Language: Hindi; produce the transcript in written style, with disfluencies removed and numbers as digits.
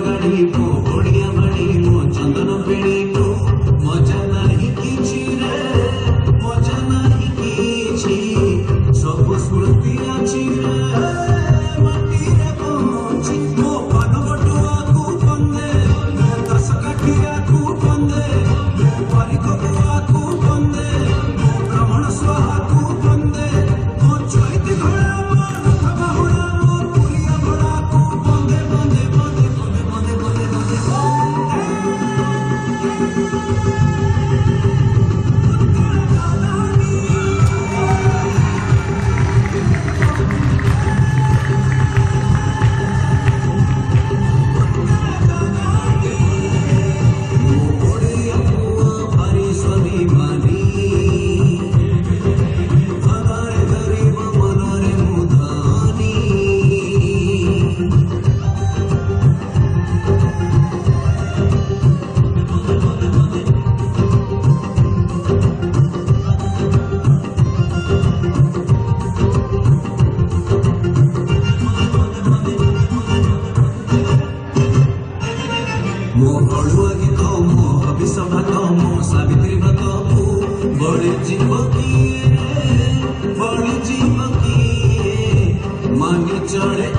गाड़ी मो ओडिया बाड़ी मो चंदन बेड़ी को मजा नहीं किछि रे मजा नहीं किछि सब स्मृति अछि रे माटी रे पहुंची मो पान बटुआ को बंदे मो दस काठिया को बंदे मो परिकपुआ को बंदे मो ब्राह्मण स्वाहा को बंदे मो चैत घोड़ा मान बाहुड़ा मो पुरिया घोड़ा को बंदे बंदे बंदे बंदे बंदे बंदे ओडिया पुआ भारी स्वाभिमानी हमारे गरीब मनरे मुधानी मो हड़ुआ गीत मो हबिष भात मो सावित्री व्रत को बड़े जीव किए मानी चढ़े